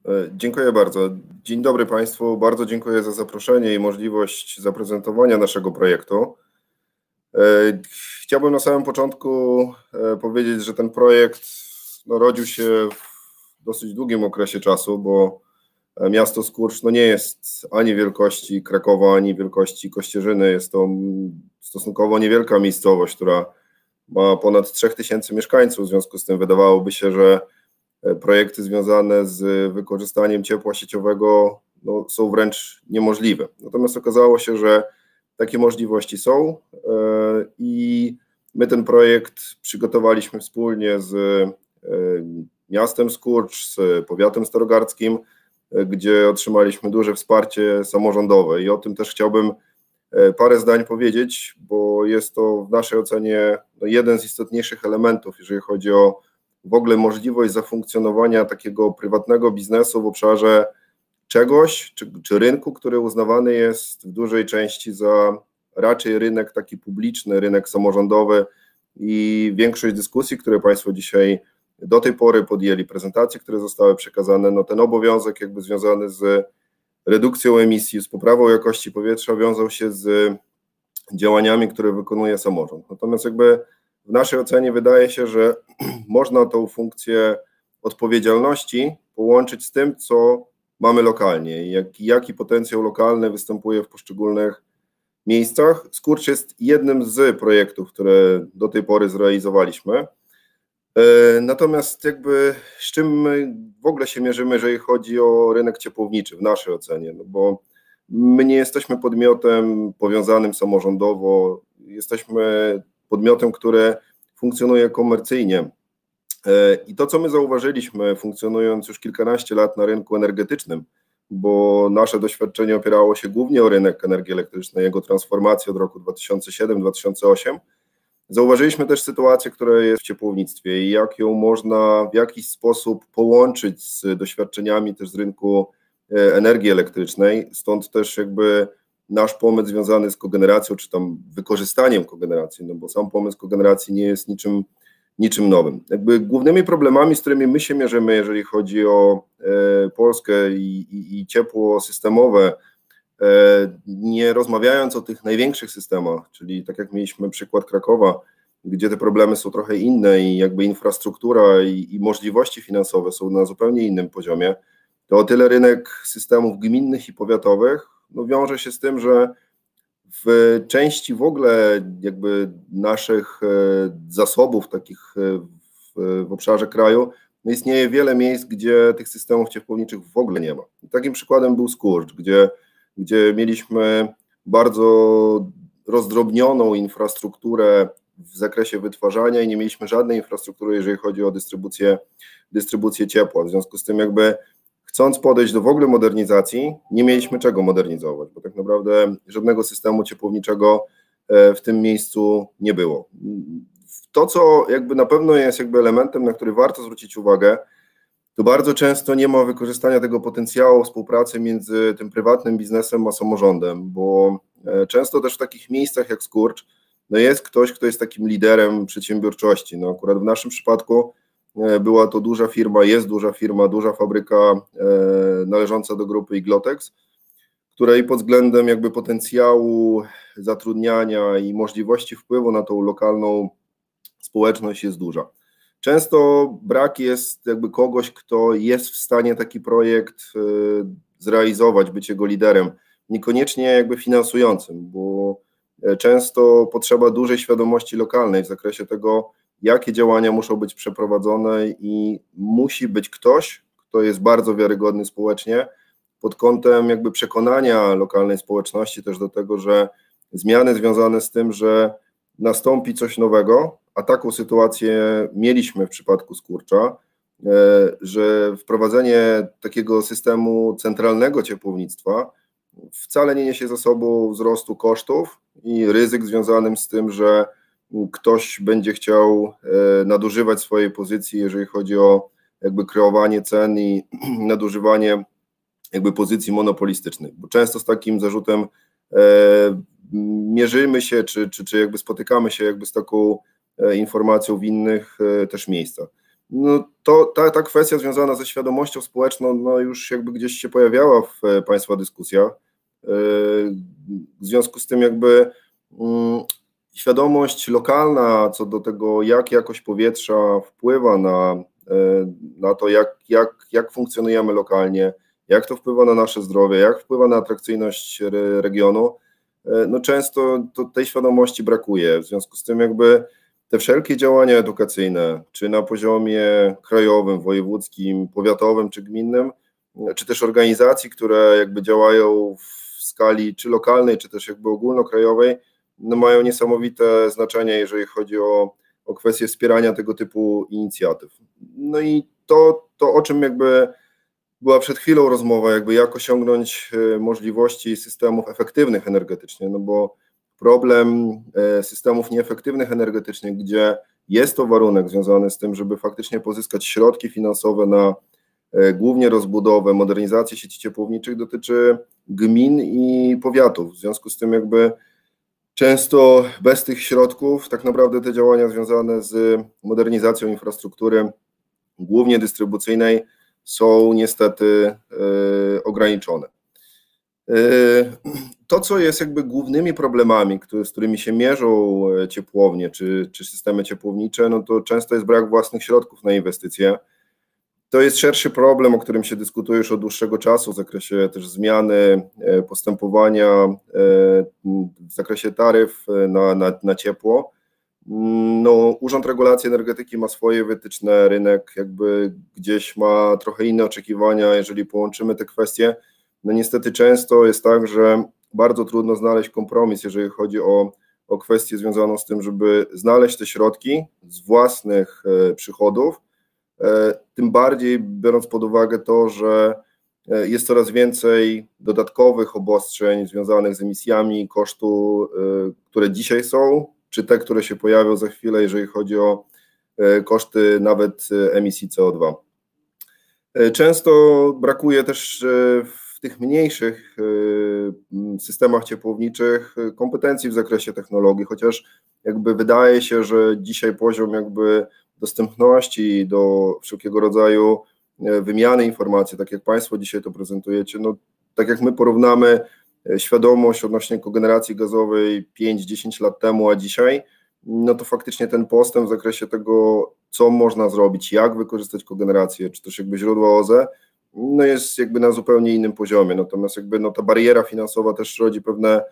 Dziękuję bardzo. Dzień dobry Państwu. Bardzo dziękuję za zaproszenie i możliwość zaprezentowania naszego projektu. Chciałbym na samym początku powiedzieć, że ten projekt rodził się w dosyć długim okresie czasu, bo miasto Skurcz nie jest ani wielkości Krakowa, ani wielkości Kościerzyny. Jest to stosunkowo niewielka miejscowość, która ma ponad 3000 mieszkańców. W związku z tym wydawałoby się, że projekty związane z wykorzystaniem ciepła sieciowego są wręcz niemożliwe. Natomiast okazało się, że takie możliwości są i my ten projekt przygotowaliśmy wspólnie z miastem Skurcz, z powiatem starogardzkim, gdzie otrzymaliśmy duże wsparcie samorządowe i o tym też chciałbym parę zdań powiedzieć, bo jest to w naszej ocenie jeden z istotniejszych elementów, jeżeli chodzi o w ogóle możliwość zafunkcjonowania takiego prywatnego biznesu w obszarze czegoś, czy rynku, który uznawany jest w dużej części za raczej rynek taki publiczny, rynek samorządowy i większość dyskusji, które Państwo dzisiaj do tej pory podjęli, prezentacje, które zostały przekazane, ten obowiązek jakby związany z redukcją emisji, z poprawą jakości powietrza wiązał się z działaniami, które wykonuje samorząd. Natomiast jakby w naszej ocenie wydaje się, że można tą funkcję odpowiedzialności połączyć z tym, co mamy lokalnie i jaki potencjał lokalny występuje w poszczególnych miejscach. Skurcz jest jednym z projektów, które do tej pory zrealizowaliśmy. Natomiast jakby z czym my w ogóle się mierzymy, jeżeli chodzi o rynek ciepłowniczy w naszej ocenie, bo my nie jesteśmy podmiotem powiązanym samorządowo, jesteśmy podmiotem, który funkcjonuje komercyjnie. I to, co my zauważyliśmy, funkcjonując już kilkanaście lat na rynku energetycznym, bo nasze doświadczenie opierało się głównie o rynek energii elektrycznej, jego transformację od roku 2007-2008, zauważyliśmy też sytuację, która jest w ciepłownictwie i jak ją można w jakiś sposób połączyć z doświadczeniami też z rynku energii elektrycznej, stąd też jakby nasz pomysł związany z kogeneracją, czy tam wykorzystaniem kogeneracji, bo sam pomysł kogeneracji nie jest niczym nowym. Jakby głównymi problemami, z którymi my się mierzymy, jeżeli chodzi o Polskę i ciepło systemowe, nie rozmawiając o tych największych systemach, czyli tak jak mieliśmy przykład Krakowa, gdzie te problemy są trochę inne i jakby infrastruktura i możliwości finansowe są na zupełnie innym poziomie, to o tyle rynek systemów gminnych i powiatowych wiąże się z tym, że w części w ogóle jakby naszych zasobów takich w obszarze kraju istnieje wiele miejsc, gdzie tych systemów ciepłowniczych w ogóle nie ma. I takim przykładem był Skurcz, gdzie mieliśmy bardzo rozdrobnioną infrastrukturę w zakresie wytwarzania i nie mieliśmy żadnej infrastruktury, jeżeli chodzi o dystrybucję ciepła. W związku z tym jakby chcąc podejść do w ogóle modernizacji, nie mieliśmy czego modernizować, bo tak naprawdę żadnego systemu ciepłowniczego w tym miejscu nie było. To, co jakby na pewno jest jakby elementem, na który warto zwrócić uwagę, to bardzo często nie ma wykorzystania tego potencjału współpracy między tym prywatnym biznesem a samorządem, bo często też w takich miejscach jak Skurcz jest ktoś, kto jest takim liderem przedsiębiorczości. Akurat w naszym przypadku była to duża firma, jest duża firma, duża fabryka należąca do grupy Iglotex, której pod względem jakby potencjału zatrudniania i możliwości wpływu na tą lokalną społeczność jest duża. Często brak jest jakby kogoś, kto jest w stanie taki projekt zrealizować, być jego liderem, niekoniecznie jakby finansującym, bo często potrzeba dużej świadomości lokalnej w zakresie tego, jakie działania muszą być przeprowadzone i musi być ktoś, kto jest bardzo wiarygodny społecznie pod kątem jakby przekonania lokalnej społeczności też do tego, że zmiany związane z tym, że nastąpi coś nowego, a taką sytuację mieliśmy w przypadku Skurcza, że wprowadzenie takiego systemu centralnego ciepłownictwa wcale nie niesie za sobą wzrostu kosztów i ryzyk związanym z tym, że ktoś będzie chciał nadużywać swojej pozycji, jeżeli chodzi o jakby kreowanie cen i nadużywanie jakby pozycji monopolistycznej, bo często z takim zarzutem mierzymy się, czy jakby spotykamy się jakby z taką informacją w innych też miejscach. No to ta kwestia związana ze świadomością społeczną no już jakby gdzieś się pojawiała w Państwa dyskusjach. W związku z tym jakby świadomość lokalna co do tego, jak jakość powietrza wpływa na to, jak funkcjonujemy lokalnie, jak to wpływa na nasze zdrowie, jak wpływa na atrakcyjność regionu, no często tej świadomości brakuje. W związku z tym jakby te wszelkie działania edukacyjne, czy na poziomie krajowym, wojewódzkim, powiatowym, czy gminnym, czy też organizacji, które jakby działają w skali czy lokalnej, czy też jakby ogólnokrajowej, no mają niesamowite znaczenie, jeżeli chodzi o kwestię wspierania tego typu inicjatyw. No i to o czym jakby była przed chwilą rozmowa, jakby jak osiągnąć możliwości systemów efektywnych energetycznie, no bo problem systemów nieefektywnych energetycznie, gdzie jest to warunek związany z tym, żeby faktycznie pozyskać środki finansowe na głównie rozbudowę, modernizację sieci ciepłowniczych, dotyczy gmin i powiatów. W związku z tym jakby często bez tych środków tak naprawdę te działania związane z modernizacją infrastruktury, głównie dystrybucyjnej, są niestety ograniczone. To, co jest jakby głównymi problemami, z którymi się mierzą ciepłownie czy systemy ciepłownicze, no to często jest brak własnych środków na inwestycje. To jest szerszy problem, o którym się dyskutuje już od dłuższego czasu w zakresie też zmiany postępowania w zakresie taryf na ciepło. No, Urząd Regulacji Energetyki ma swoje wytyczne, rynek jakby gdzieś ma trochę inne oczekiwania, jeżeli połączymy te kwestie. No niestety często jest tak, że bardzo trudno znaleźć kompromis, jeżeli chodzi o kwestię związaną z tym, żeby znaleźć te środki z własnych przychodów, tym bardziej biorąc pod uwagę to, że jest coraz więcej dodatkowych obostrzeń związanych z emisjami kosztu, które dzisiaj są, czy te, które się pojawią za chwilę, jeżeli chodzi o koszty nawet emisji CO2. Często brakuje też w tych mniejszych systemach ciepłowniczych kompetencji w zakresie technologii, chociaż jakby wydaje się, że dzisiaj poziom jakby dostępności do wszelkiego rodzaju wymiany informacji, tak jak Państwo dzisiaj to prezentujecie, no tak jak my porównamy świadomość odnośnie kogeneracji gazowej 5-10 lat temu, a dzisiaj, no to faktycznie ten postęp w zakresie tego, co można zrobić, jak wykorzystać kogenerację, czy też jakby źródła OZE, no jest jakby na zupełnie innym poziomie, natomiast jakby no ta bariera finansowa też rodzi pewne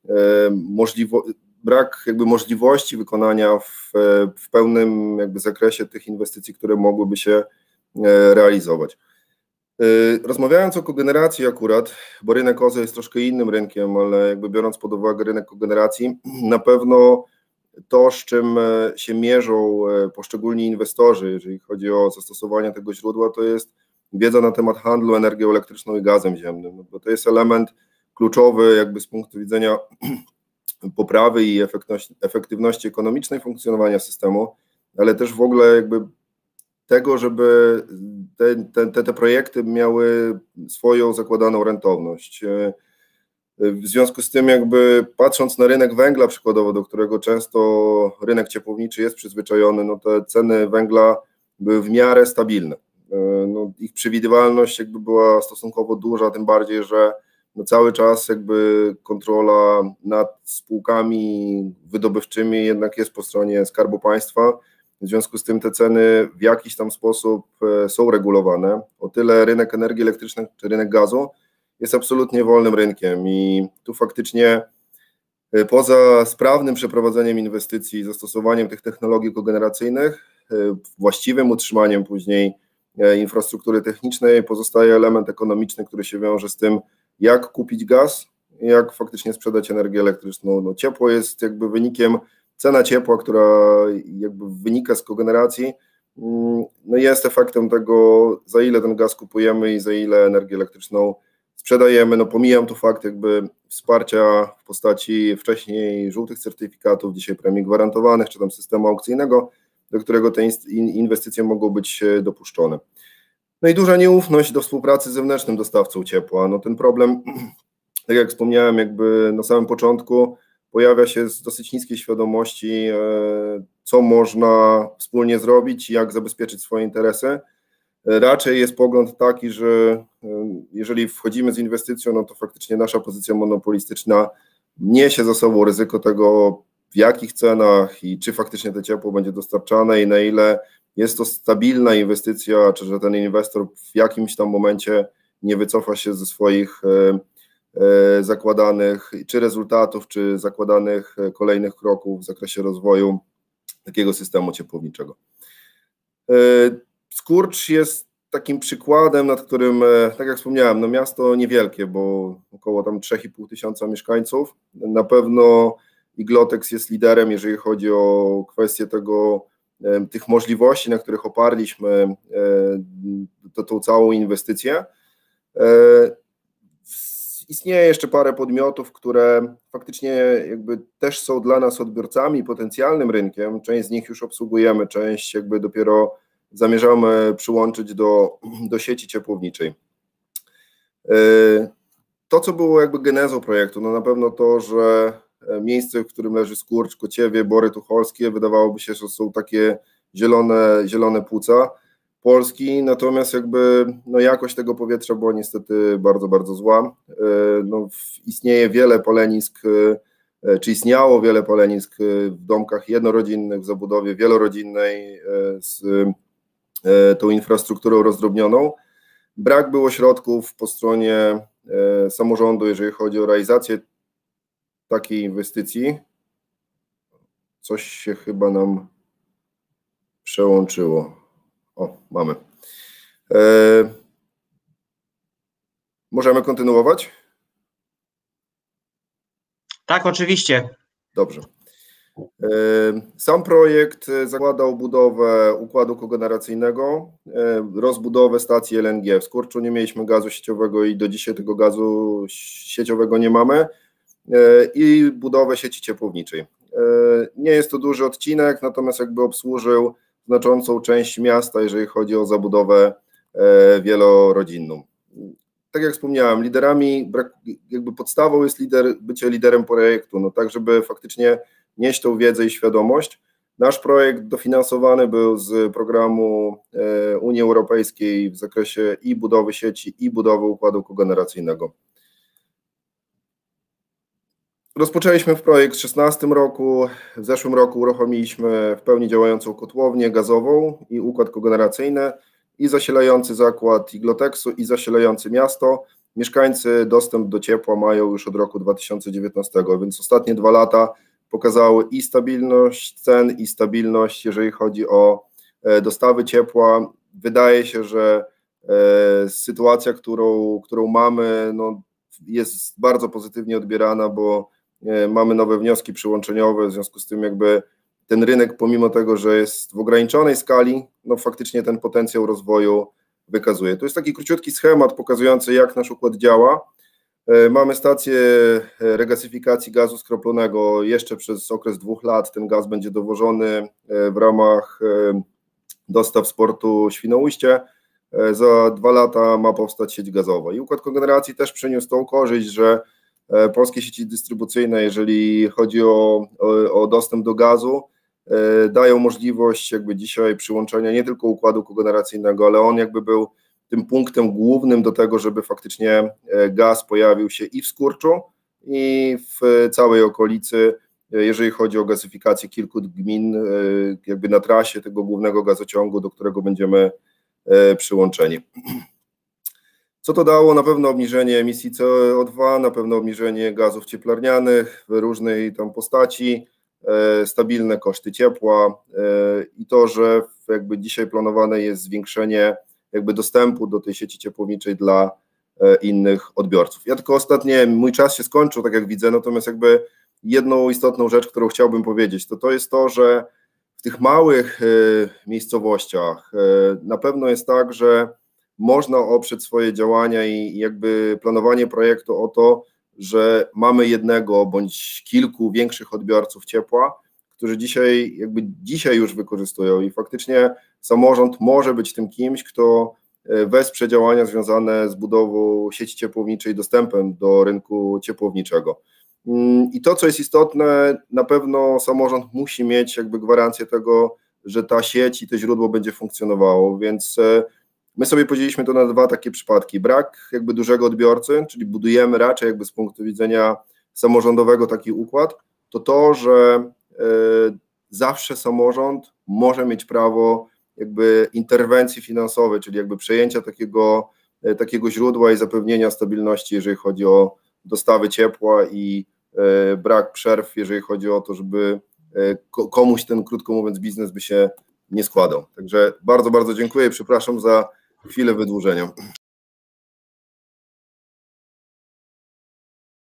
brak jakby możliwości wykonania w pełnym jakby zakresie tych inwestycji, które mogłyby się realizować. Rozmawiając o kogeneracji akurat, bo rynek OZE jest troszkę innym rynkiem, ale jakby biorąc pod uwagę rynek kogeneracji, na pewno to, z czym się mierzą poszczególni inwestorzy, jeżeli chodzi o zastosowanie tego źródła, to jest wiedza na temat handlu energią elektryczną i gazem ziemnym, bo to jest element kluczowy jakby z punktu widzenia poprawy i efektywności ekonomicznej funkcjonowania systemu, ale też w ogóle jakby tego, żeby te projekty miały swoją zakładaną rentowność. W związku z tym jakby patrząc na rynek węgla przykładowo, do którego często rynek ciepłowniczy jest przyzwyczajony, no te ceny węgla były w miarę stabilne. No, ich przewidywalność jakby była stosunkowo duża, tym bardziej, że no cały czas jakby kontrola nad spółkami wydobywczymi jednak jest po stronie Skarbu Państwa. W związku z tym te ceny w jakiś tam sposób są regulowane. O tyle rynek energii elektrycznej czy rynek gazu jest absolutnie wolnym rynkiem i tu faktycznie poza sprawnym przeprowadzeniem inwestycji, zastosowaniem tych technologii kogeneracyjnych, właściwym utrzymaniem później infrastruktury technicznej, pozostaje element ekonomiczny, który się wiąże z tym, jak kupić gaz, jak faktycznie sprzedać energię elektryczną. No, ciepło jest jakby wynikiem, cena ciepła, która jakby wynika z kogeneracji, no jest efektem tego, za ile ten gaz kupujemy i za ile energię elektryczną sprzedajemy. No pomijam tu fakt jakby wsparcia w postaci wcześniej żółtych certyfikatów, dzisiaj premii gwarantowanych, czy tam systemu aukcyjnego, do którego te inwestycje mogą być dopuszczone. No i duża nieufność do współpracy z zewnętrznym dostawcą ciepła. No ten problem, tak jak wspomniałem jakby na samym początku, pojawia się z dosyć niskiej świadomości co można wspólnie zrobić i jak zabezpieczyć swoje interesy. Raczej jest pogląd taki, że jeżeli wchodzimy z inwestycją, no to faktycznie nasza pozycja monopolistyczna niesie za sobą ryzyko tego, w jakich cenach i czy faktycznie to ciepło będzie dostarczane i na ile jest to stabilna inwestycja, czy że ten inwestor w jakimś tam momencie nie wycofa się ze swoich zakładanych czy rezultatów, czy zakładanych kolejnych kroków w zakresie rozwoju takiego systemu ciepłowniczego. Skurcz jest takim przykładem, nad którym, tak jak wspomniałem, no miasto niewielkie, bo około tam 3,5 tysiąca mieszkańców. Na pewno Iglotex jest liderem, jeżeli chodzi o kwestię tych możliwości, na których oparliśmy tą całą inwestycję. Istnieje jeszcze parę podmiotów, które faktycznie jakby też są dla nas odbiorcami, potencjalnym rynkiem. Część z nich już obsługujemy, część jakby dopiero zamierzamy przyłączyć do sieci ciepłowniczej. To, co było jakby genezą projektu, no na pewno to, że miejsce, w którym leży Skurcz, Kociewie, Bory Tucholskie, wydawałoby się, że są takie zielone płuca Polski, natomiast jakby no jakość tego powietrza była niestety bardzo, bardzo zła. No, istnieje wiele palenisk, czy istniało wiele palenisk w domkach jednorodzinnych, w zabudowie wielorodzinnej z tą infrastrukturą rozdrobnioną. Brak było środków po stronie samorządu, jeżeli chodzi o realizację takiej inwestycji. Coś się chyba nam przełączyło. O, mamy. Możemy kontynuować? Tak, oczywiście. Dobrze. Sam projekt zakładał budowę układu kogeneracyjnego, rozbudowę stacji LNG. W Skurczu nie mieliśmy gazu sieciowego i do dzisiaj tego gazu sieciowego nie mamy, i budowę sieci ciepłowniczej. Nie jest to duży odcinek, natomiast jakby obsłużył znaczącą część miasta, jeżeli chodzi o zabudowę wielorodzinną. Tak jak wspomniałem, jakby podstawą jest bycie liderem projektu, no tak, żeby faktycznie nieść tą wiedzę i świadomość. Nasz projekt dofinansowany był z programu Unii Europejskiej w zakresie i budowy sieci, i budowy układu kogeneracyjnego. Rozpoczęliśmy projekt w 2016 roku, w zeszłym roku uruchomiliśmy w pełni działającą kotłownię gazową i układ kogeneracyjny i zasilający zakład Iglotexu i zasilający miasto. Mieszkańcy dostęp do ciepła mają już od roku 2019, więc ostatnie 2 lata pokazały i stabilność cen, i stabilność, jeżeli chodzi o dostawy ciepła. Wydaje się, że sytuacja, którą mamy, no, jest bardzo pozytywnie odbierana, bo mamy nowe wnioski przyłączeniowe, w związku z tym jakby ten rynek, pomimo tego, że jest w ograniczonej skali, no faktycznie ten potencjał rozwoju wykazuje. To jest taki króciutki schemat pokazujący, jak nasz układ działa. Mamy stację regasyfikacji gazu skroplonego. Jeszcze przez okres 2 lat ten gaz będzie dowożony w ramach dostaw z portu Świnoujście. Za 2 lata ma powstać sieć gazowa. I układ kogeneracji też przyniósł tą korzyść, że polskie sieci dystrybucyjne, jeżeli chodzi o dostęp do gazu, dają możliwość jakby dzisiaj przyłączenia nie tylko układu kogeneracyjnego, ale on jakby był tym punktem głównym do tego, żeby faktycznie gaz pojawił się i w Skurczu, i w całej okolicy, jeżeli chodzi o gazyfikację kilku gmin, jakby na trasie tego głównego gazociągu, do którego będziemy przyłączeni. Co to dało? Na pewno obniżenie emisji CO2, na pewno obniżenie gazów cieplarnianych w różnej tam postaci, stabilne koszty ciepła i to, że jakby dzisiaj planowane jest zwiększenie jakby dostępu do tej sieci ciepłowniczej dla innych odbiorców. Ja tylko ostatnie, mój czas się skończył, tak jak widzę, natomiast jakby jedną istotną rzecz, którą chciałbym powiedzieć, to jest to, że w tych małych miejscowościach na pewno jest tak, że można oprzeć swoje działania i jakby planowanie projektu o to, że mamy jednego bądź kilku większych odbiorców ciepła, którzy dzisiaj już wykorzystują i faktycznie samorząd może być tym kimś, kto wesprze działania związane z budową sieci ciepłowniczej, dostępem do rynku ciepłowniczego. I to, co jest istotne, na pewno samorząd musi mieć jakby gwarancję tego, że ta sieć i to źródło będzie funkcjonowało, więc my sobie podzieliliśmy to na dwa takie przypadki. Brak jakby dużego odbiorcy, czyli budujemy raczej jakby z punktu widzenia samorządowego taki układ, to, że zawsze samorząd może mieć prawo jakby interwencji finansowej, czyli jakby przejęcia takiego źródła i zapewnienia stabilności, jeżeli chodzi o dostawy ciepła i brak przerw, jeżeli chodzi o to, żeby komuś ten, krótko mówiąc, biznes by się nie składał. Także bardzo, bardzo dziękuję. Przepraszam za chwilę wydłużenia.